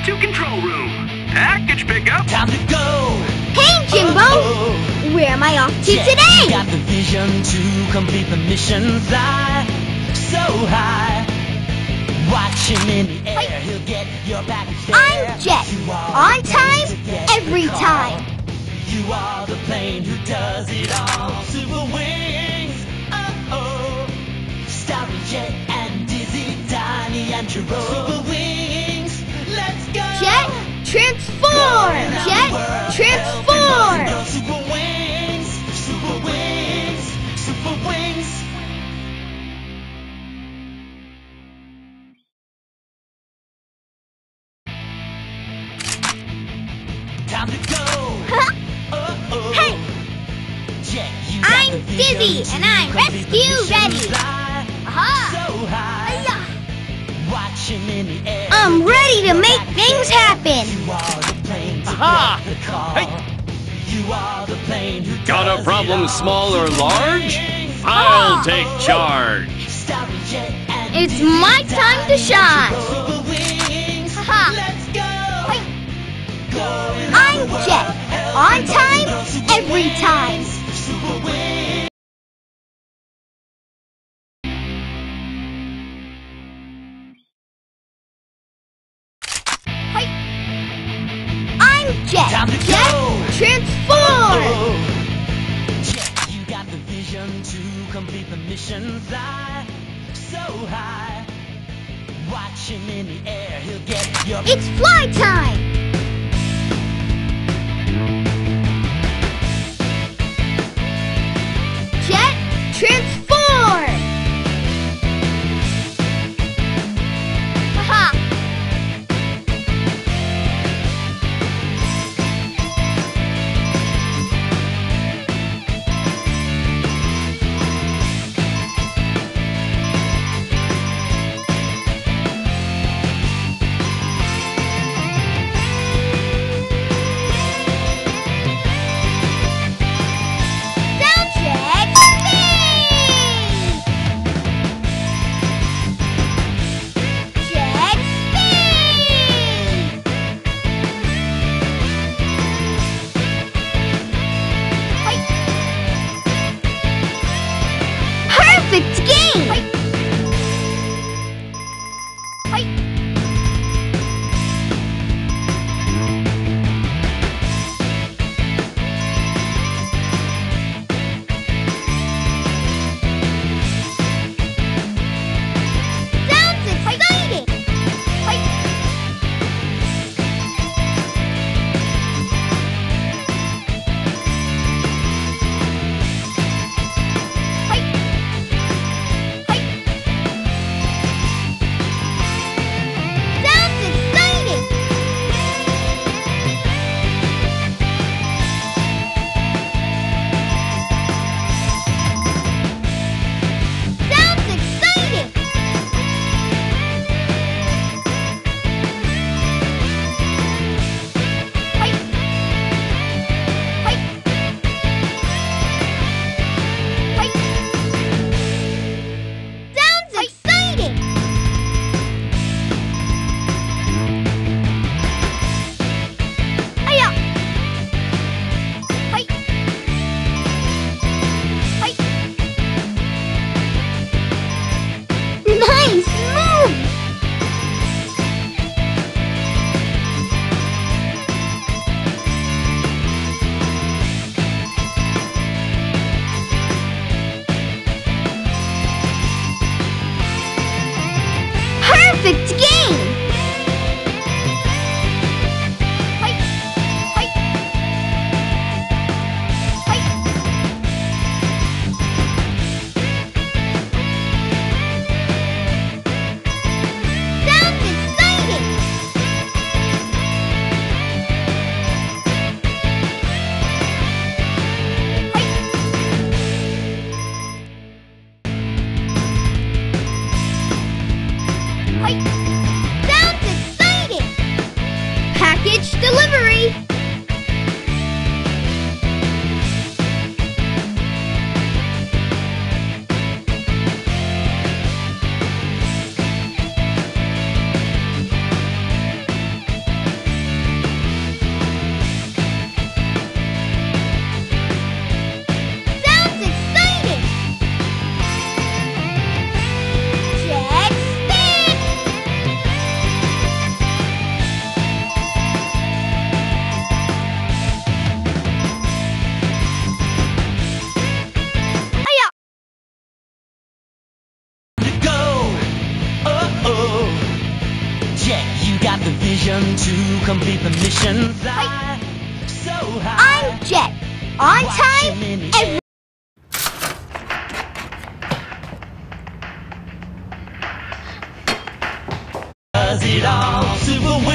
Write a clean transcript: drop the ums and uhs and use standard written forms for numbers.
to control room. Package pickup. Time to go. Hey, Jimbo! Where am I off to today? Got the vision to complete the mission. Fly so high. Watch him in the air. He'll get your package there. I'm Jett. On time, every time. You are the plane who does it all. Super wings. Oh. Starry Jett and Dizzy, Donnie and Jerome. Super wings. Let's go. Jett, transform! Jett, transform! Super wings. Super wings. Super wings. Time to go. Hey! Jett, you I'm got the Dizzy, vision and to I'm complete the rescue mission. ready. Fly Aha! so high. Watch him in the air. I'm ready to make things happen. You are the plane to Aha! block the call. Hey! You are the plane who Got does a problem, it all. small or large? Ah! I'll take charge. Starry Jett and It's Dizzy, my time to Donnie and shine. Jerome. Super wings. Haha. Let's go. Hey. Going I'm all the world. Jett. On time, every time. Super wings. Hey. I'm Jett. Time to Jett, go. transform! Jett, you got the vision to complete the mission. Fly so high. Watch him in the air. He'll get your. It's fly time! Jett, transform! Haha! Time to complete the mission. Fly so high. I'm Jett. On time, every Does it all. Super